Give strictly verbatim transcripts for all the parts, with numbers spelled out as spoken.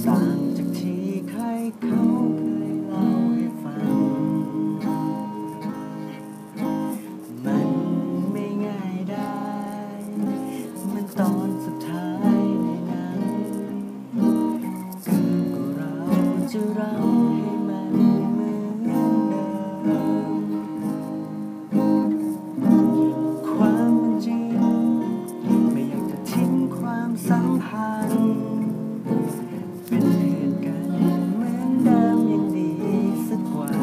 ต่างจากที่ใครเขาเคยเล่าให้ฟังมันไม่ง่ายได้เหมือนตอนสุดท้ายในหนังเกินกว่าเราจะรักให้มันเหมือนเดิมความจริงไม่อยากจะทิ้งความสัมพันธ์เป็นเพื่อนกันเหมือนเดิมยังดีสักกว่า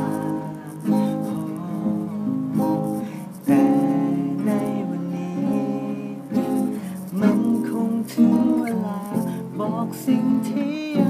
แต่ในวันนี้มันคงถึงเวลาบอกสิ่งที่